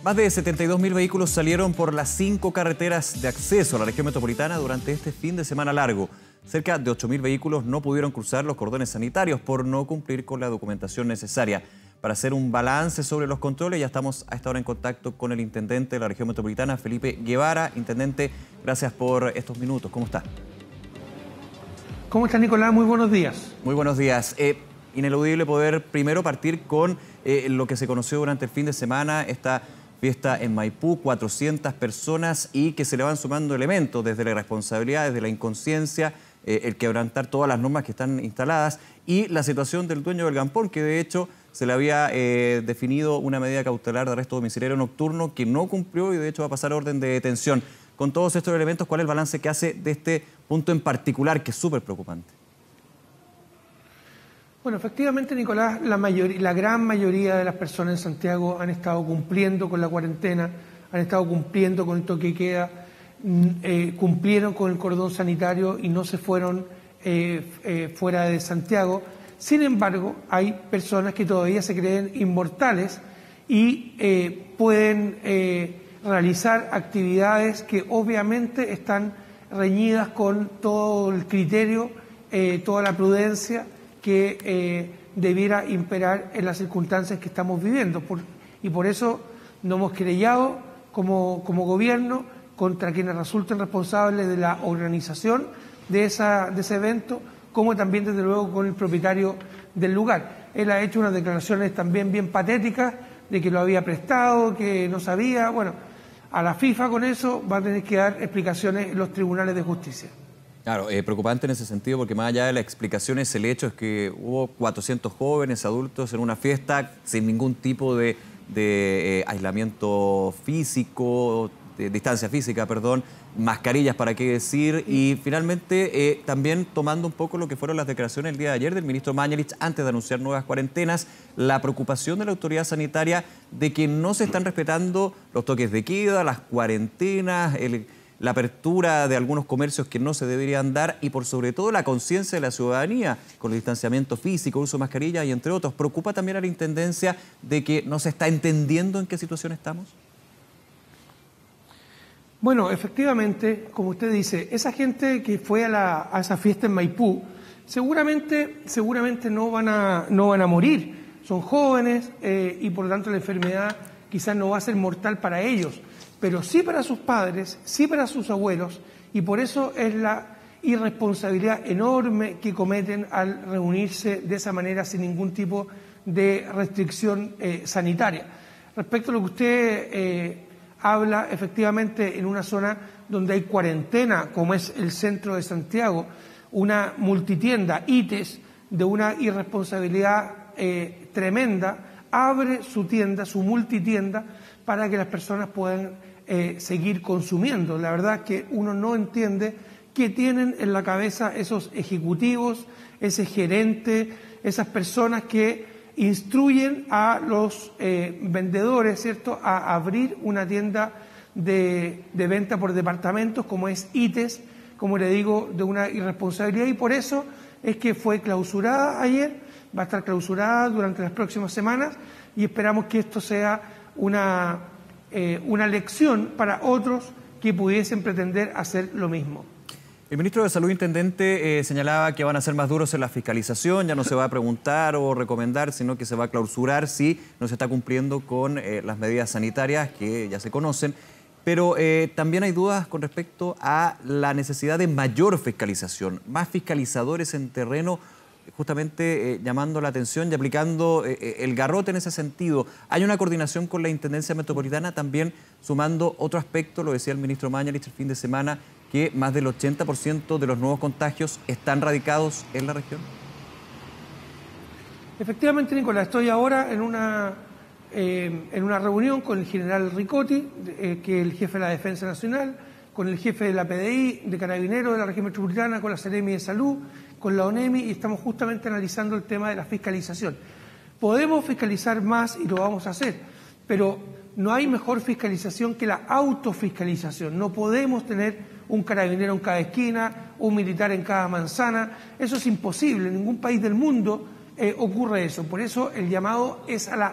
Más de 72.000 vehículos salieron por las 5 carreteras de acceso a la región metropolitana durante este fin de semana largo. Cerca de 8.000 vehículos no pudieron cruzar los cordones sanitarios por no cumplir con la documentación necesaria. Para hacer un balance sobre los controles, ya estamos a esta hora en contacto con el intendente de la región metropolitana, Felipe Guevara. Intendente, gracias por estos minutos. ¿Cómo está? ¿Cómo está, Nicolás? Muy buenos días. Muy buenos días. Ineludible poder primero partir con lo que se conoció durante el fin de semana, esta fiesta en Maipú, 400 personas y que se le van sumando elementos desde la irresponsabilidad, desde la inconsciencia, el quebrantar todas las normas que están instaladas y la situación del dueño del Gampón, que de hecho se le había definido una medida cautelar de arresto domiciliario nocturno que no cumplió y de hecho va a pasar a orden de detención. Con todos estos elementos, ¿cuál es el balance que hace de este punto en particular que es súper preocupante? Bueno, efectivamente, Nicolás, la gran mayoría de las personas en Santiago han estado cumpliendo con la cuarentena, han estado cumpliendo con el toque de queda, cumplieron con el cordón sanitario y no se fueron fuera de Santiago. Sin embargo, hay personas que todavía se creen inmortales y pueden realizar actividades que obviamente están reñidas con todo el criterio, toda la prudencia que debiera imperar en las circunstancias que estamos viviendo. Y por eso nos hemos querellado como gobierno contra quienes resulten responsables de la organización de ese evento, como también desde luego con el propietario del lugar. Él ha hecho unas declaraciones también bien patéticas de que lo había prestado, que no sabía. Bueno, a la FIFA con eso va a tener que dar explicaciones en los tribunales de justicia. Claro, preocupante en ese sentido porque más allá de las explicaciones, el hecho es que hubo 400 jóvenes, adultos en una fiesta sin ningún tipo de aislamiento físico, de distancia física, perdón, mascarillas para qué decir y finalmente también tomando un poco lo que fueron las declaraciones el día de ayer del ministro Mañalich antes de anunciar nuevas cuarentenas, la preocupación de la autoridad sanitaria de que no se están respetando los toques de queda, las cuarentenas, la apertura de algunos comercios que no se deberían dar y por sobre todo la conciencia de la ciudadanía con el distanciamiento físico, uso de mascarilla y entre otros. ¿Preocupa también a la Intendencia de que no se está entendiendo en qué situación estamos? Bueno, efectivamente, como usted dice, esa gente que fue a esa fiesta en Maipú seguramente no van a morir. Son jóvenes y por lo tanto la enfermedad quizás no va a ser mortal para ellos, pero sí para sus padres, sí para sus abuelos, y por eso es la irresponsabilidad enorme que cometen al reunirse de esa manera sin ningún tipo de restricción sanitaria. Respecto a lo que usted habla, efectivamente, en una zona donde hay cuarentena, como es el centro de Santiago, una multitienda, ITES, de una irresponsabilidad tremenda, abre su tienda, su multitienda, para que las personas puedan seguir consumiendo. La verdad es que uno no entiende qué tienen en la cabeza esos ejecutivos, ese gerente, esas personas que instruyen a los vendedores, ¿cierto?, a abrir una tienda de venta por departamentos como es ITES, como le digo, de una irresponsabilidad, y por eso es que fue clausurada ayer, va a estar clausurada durante las próximas semanas y esperamos que esto sea una lección para otros que pudiesen pretender hacer lo mismo. El ministro de Salud, intendente, señalaba que van a ser más duros en la fiscalización, ya no se va a preguntar o recomendar, sino que se va a clausurar si no se está cumpliendo con las medidas sanitarias que ya se conocen. Pero también hay dudas con respecto a la necesidad de mayor fiscalización, más fiscalizadores en terreno, justamente llamando la atención y aplicando el garrote en ese sentido. Hay una coordinación con la Intendencia Metropolitana, también sumando otro aspecto, lo decía el ministro Mañalich el fin de semana, que más del 80% de los nuevos contagios están radicados en la región. Efectivamente, Nicolás, estoy ahora en una reunión con el general Ricotti, que es el jefe de la Defensa Nacional, con el jefe de la PDI, de Carabineros de la región metropolitana, con la Seremi de Salud, con la ONEMI, y estamos justamente analizando el tema de la fiscalización. Podemos fiscalizar más y lo vamos a hacer, pero no hay mejor fiscalización que la autofiscalización. No podemos tener un carabinero en cada esquina, un militar en cada manzana. Eso es imposible, en ningún país del mundo ocurre eso. Por eso el llamado es a la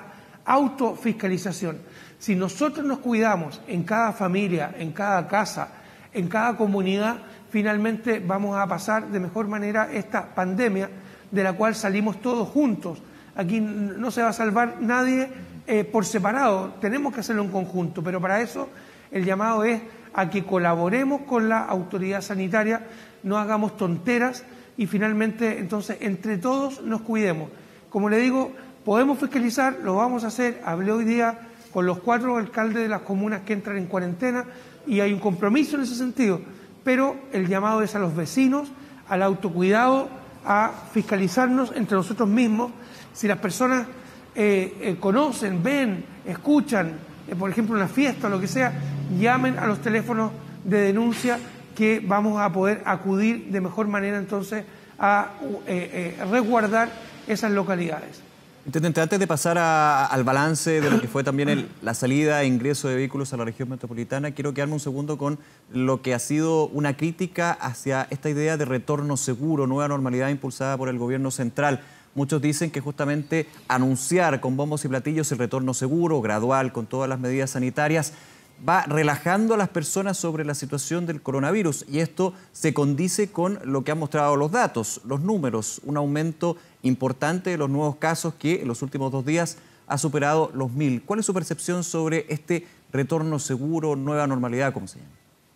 autofiscalización. Si nosotros nos cuidamos en cada familia, en cada casa, en cada comunidad, finalmente vamos a pasar de mejor manera esta pandemia de la cual salimos todos juntos. Aquí no se va a salvar nadie por separado, tenemos que hacerlo en conjunto, pero para eso el llamado es a que colaboremos con la autoridad sanitaria, no hagamos tonteras y finalmente entonces entre todos nos cuidemos. Como le digo, podemos fiscalizar, lo vamos a hacer. Hablé hoy día con los 4 alcaldes de las comunas que entran en cuarentena y hay un compromiso en ese sentido, pero el llamado es a los vecinos, al autocuidado, a fiscalizarnos entre nosotros mismos. Si las personas conocen, ven, escuchan, por ejemplo, una fiesta o lo que sea, llamen a los teléfonos de denuncia que vamos a poder acudir de mejor manera entonces a resguardar esas localidades. Intendente, antes de pasar al balance de lo que fue también la salida e ingreso de vehículos a la región metropolitana, quiero quedarme un segundo con lo que ha sido una crítica hacia esta idea de retorno seguro, nueva normalidad impulsada por el gobierno central. Muchos dicen que justamente anunciar con bombos y platillos el retorno seguro, gradual, con todas las medidas sanitarias, va relajando a las personas sobre la situación del coronavirus y esto se condice con lo que han mostrado los datos, los números, un aumento importante de los nuevos casos que en los últimos 2 días ha superado los 1000. ¿Cuál es su percepción sobre este retorno seguro, nueva normalidad, como se llama?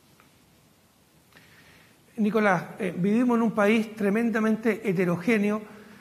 Nicolás, vivimos en un país tremendamente heterogéneo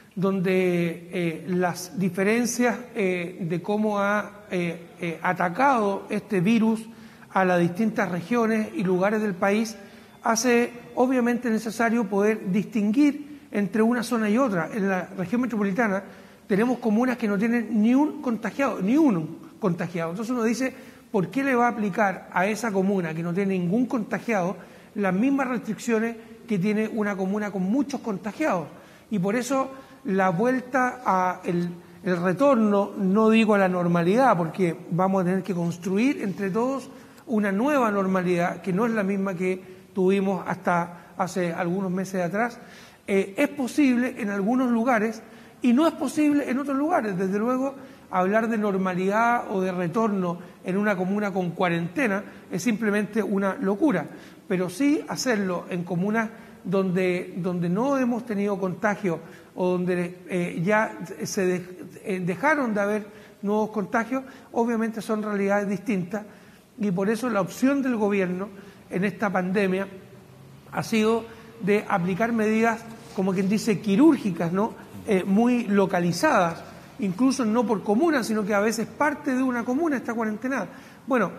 donde las diferencias de cómo ha atacado este virus a las distintas regiones y lugares del país hace obviamente necesario poder distinguir entre una zona y otra. En la región metropolitana tenemos comunas que no tienen ni un contagiado. Entonces uno dice, ¿por qué le va a aplicar a esa comuna que no tiene ningún contagiado las mismas restricciones que tiene una comuna con muchos contagiados? Y por eso la vuelta a el retorno, no digo a la normalidad, porque vamos a tener que construir entre todos una nueva normalidad, que no es la misma que tuvimos hasta hace algunos meses atrás, es posible en algunos lugares y no es posible en otros lugares. Desde luego, hablar de normalidad o de retorno en una comuna con cuarentena es simplemente una locura, pero sí hacerlo en comunas donde no hemos tenido contagio o donde ya se dejaron de haber nuevos contagios, obviamente son realidades distintas y por eso la opción del gobierno en esta pandemia ha sido de aplicar medidas, como quien dice, quirúrgicas, ¿no? Muy localizadas, incluso no por comuna, sino que a veces parte de una comuna está cuarentenada. Bueno,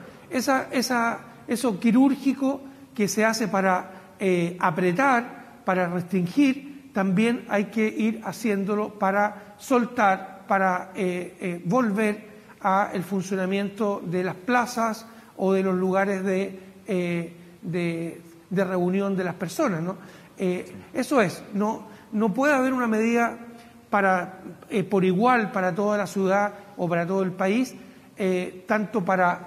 eso quirúrgico que se hace para apretar, para restringir, también hay que ir haciéndolo para soltar, para volver al funcionamiento de las plazas o de los lugares de reunión de las personas, ¿no? Eso es, no puede haber una medida por igual para toda la ciudad o para todo el país, tanto para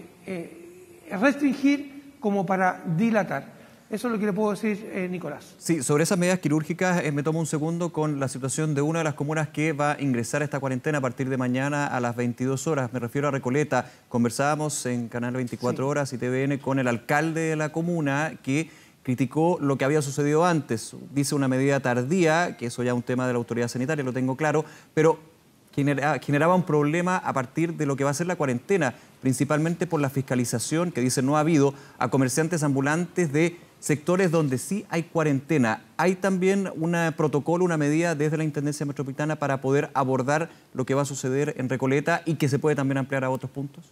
restringir como para dilatar. Eso es lo que le puedo decir, Nicolás. Sí, sobre esas medidas quirúrgicas me tomo un segundo con la situación de una de las comunas que va a ingresar a esta cuarentena a partir de mañana a las 22 horas. Me refiero a Recoleta. Conversábamos en Canal 24 Horas y TVN con el alcalde de la comuna que criticó lo que había sucedido antes. Dice una medida tardía, que eso ya es un tema de la autoridad sanitaria, lo tengo claro, pero generaba un problema a partir de lo que va a ser la cuarentena, principalmente por la fiscalización que dice no ha habido a comerciantes ambulantes de sectores donde sí hay cuarentena. ¿Hay también un protocolo, una medida desde la Intendencia Metropolitana para poder abordar lo que va a suceder en Recoleta y que se puede también ampliar a otros puntos?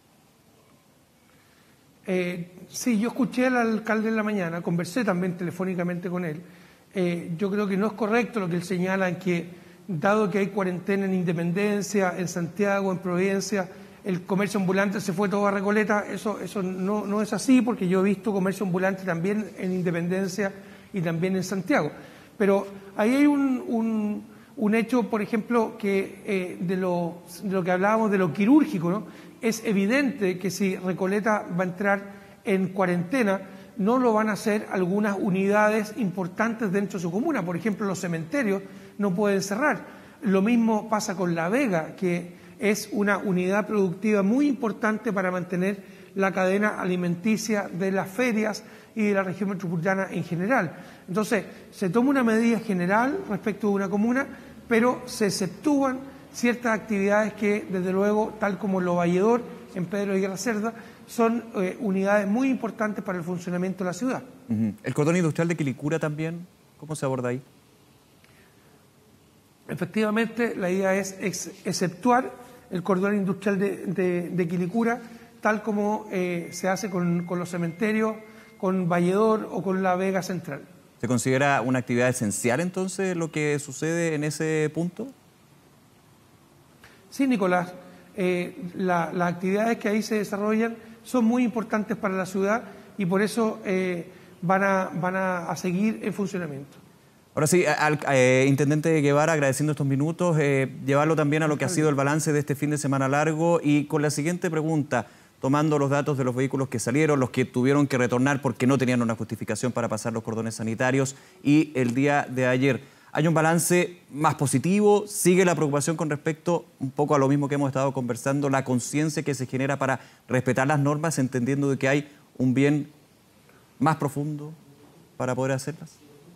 Sí, yo escuché al alcalde en la mañana, conversé también telefónicamente con él. Yo creo que no es correcto lo que él señala en que, dado que hay cuarentena en Independencia, en Santiago, en Providencia, el comercio ambulante se fue todo a Recoleta. Eso no es así, porque yo he visto comercio ambulante también en Independencia y también en Santiago. Pero ahí hay un hecho, por ejemplo, que de lo que hablábamos de lo quirúrgico, ¿no? Es evidente que si Recoleta va a entrar en cuarentena, no lo van a hacer algunas unidades importantes dentro de su comuna. Por ejemplo, los cementerios no pueden cerrar. Lo mismo pasa con La Vega, que es una unidad productiva muy importante para mantener la cadena alimenticia de las ferias y de la región metropolitana en general. Entonces, se toma una medida general respecto de una comuna, pero se exceptúan ciertas actividades que, desde luego, tal como Lo Valledor, en Pedro de Guerra Cerda, son unidades muy importantes para el funcionamiento de la ciudad. ¿El cordón industrial de Quilicura también? ¿Cómo se aborda ahí? Efectivamente, la idea es exceptuar el cordón industrial de Quilicura, tal como se hace con los cementerios, con Valledor o con la Vega Central. ¿Se considera una actividad esencial entonces lo que sucede en ese punto? Sí, Nicolás. Las actividades que ahí se desarrollan son muy importantes para la ciudad y por eso van a seguir en funcionamiento. Ahora sí, al Intendente Guevara, agradeciendo estos minutos, llevarlo también a lo que ha sido el balance de este fin de semana largo y con la siguiente pregunta, tomando los datos de los vehículos que salieron, los que tuvieron que retornar porque no tenían una justificación para pasar los cordones sanitarios y el día de ayer. ¿Hay un balance más positivo? ¿Sigue la preocupación con respecto un poco a lo mismo que hemos estado conversando, la conciencia que se genera para respetar las normas, entendiendo de que hay un bien más profundo para poder hacerlas?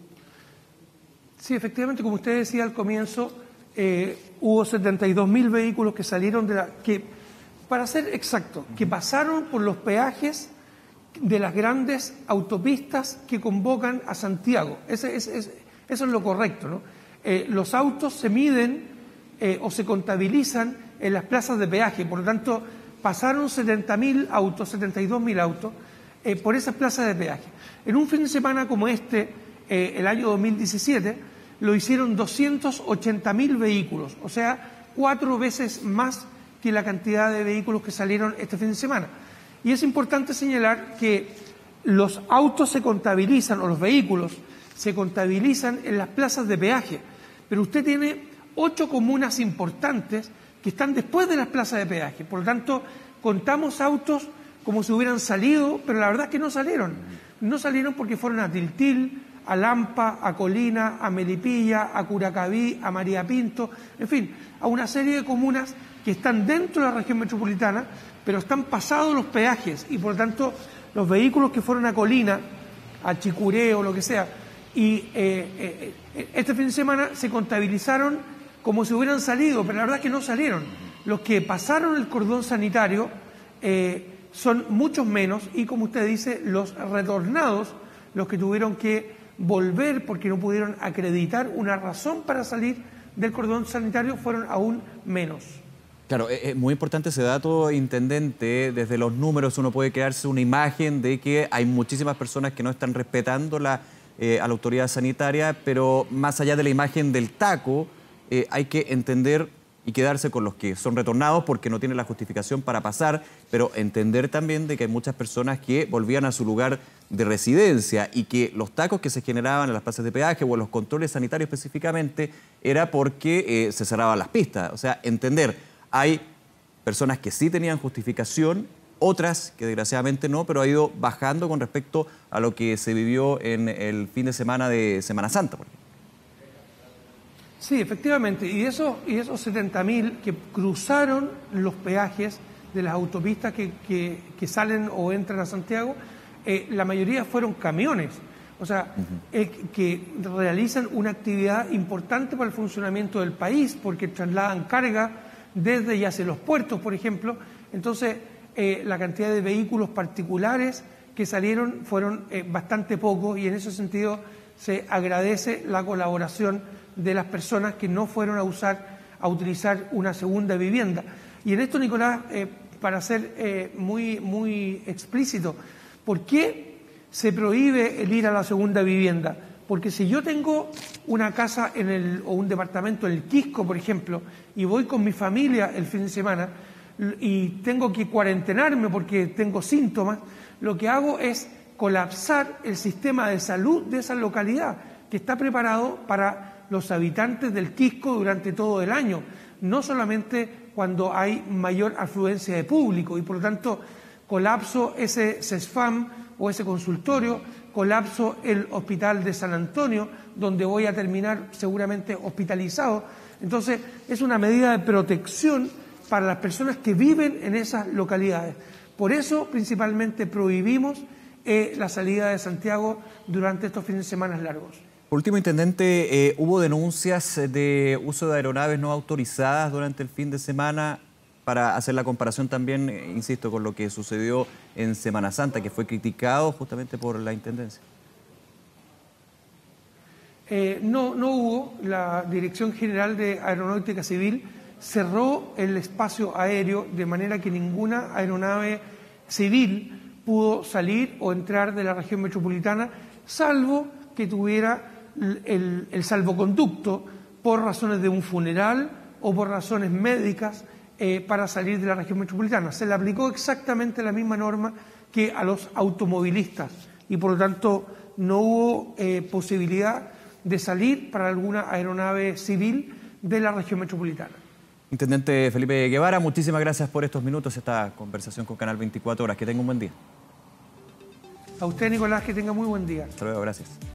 Sí, efectivamente, como usted decía al comienzo, hubo 72.000 vehículos que salieron para ser exacto, que pasaron por los peajes de las grandes autopistas que convocan a Santiago. Eso es lo correcto, ¿no? Los autos se miden o se contabilizan en las plazas de peaje, por lo tanto, pasaron 70.000 autos, 72.000 autos, por esas plazas de peaje. En un fin de semana como este, el año 2017, lo hicieron 280.000 vehículos, o sea, 4 veces más que la cantidad de vehículos que salieron este fin de semana. Y es importante señalar que los autos se contabilizan, o los vehículos, se contabilizan en las plazas de peaje, pero usted tiene 8 comunas importantes que están después de las plazas de peaje, por lo tanto, contamos autos como si hubieran salido, pero la verdad es que no salieron. No salieron porque fueron a Tiltil, a Lampa, a Colina, a Melipilla, a Curacaví, a María Pinto, en fin, a una serie de comunas que están dentro de la región metropolitana, pero están pasados los peajes y por lo tanto los vehículos que fueron a Colina, a Chicureo, lo que sea, y este fin de semana se contabilizaron como si hubieran salido, pero la verdad es que no salieron. Los que pasaron el cordón sanitario son muchos menos y, como usted dice, los retornados, los que tuvieron que volver porque no pudieron acreditar una razón para salir del cordón sanitario, fueron aún menos. Claro, es muy importante ese dato, Intendente. Desde los números uno puede crearse una imagen de que hay muchísimas personas que no están respetando a la autoridad sanitaria, pero más allá de la imagen del taco, hay que entender y quedarse con los que son retornados porque no tienen la justificación para pasar, pero entender también de que hay muchas personas que volvían a su lugar de residencia y que los tacos que se generaban en las plazas de peaje o en los controles sanitarios específicamente era porque se cerraban las pistas. O sea, entender, hay personas que sí tenían justificación, otras que desgraciadamente no, pero ha ido bajando con respecto a lo que se vivió en el fin de semana de Semana Santa, por ejemplo. Sí, efectivamente, y esos 70.000 que cruzaron los peajes de las autopistas que salen o entran a Santiago, la mayoría fueron camiones, o sea, que realizan una actividad importante para el funcionamiento del país, porque trasladan carga desde y hacia los puertos, por ejemplo. Entonces, la cantidad de vehículos particulares que salieron fueron bastante pocos y en ese sentido se agradece la colaboración de las personas que no fueron a utilizar una segunda vivienda. Y en esto, Nicolás, para ser muy explícito, ¿por qué se prohíbe el ir a la segunda vivienda? Porque si yo tengo una casa o un departamento en el Quisco, por ejemplo, y voy con mi familia el fin de semana y tengo que cuarentenarme porque tengo síntomas, lo que hago es colapsar el sistema de salud de esa localidad, que está preparado para los habitantes del Quisco durante todo el año, no solamente cuando hay mayor afluencia de público, y por lo tanto colapso ese CESFAM o ese consultorio, colapso el hospital de San Antonio, donde voy a terminar seguramente hospitalizado. Entonces es una medida de protección para las personas que viven en esas localidades. Por eso, principalmente, prohibimos la salida de Santiago durante estos fines de semana largos. Por último, intendente, ¿hubo denuncias de uso de aeronaves no autorizadas durante el fin de semana? Para hacer la comparación también, insisto, con lo que sucedió en Semana Santa, que fue criticado justamente por la Intendencia. No hubo. La Dirección General de Aeronáutica Civil cerró el espacio aéreo de manera que ninguna aeronave civil pudo salir o entrar de la región metropolitana, salvo que tuviera el salvoconducto por razones de un funeral o por razones médicas para salir de la región metropolitana. Se le aplicó exactamente la misma norma que a los automovilistas y por lo tanto no hubo posibilidad de salir para alguna aeronave civil de la región metropolitana. Intendente Felipe Guevara, muchísimas gracias por estos minutos, esta conversación con Canal 24 Horas. Que tenga un buen día. A usted, Nicolás, que tenga muy buen día. Hasta luego, gracias.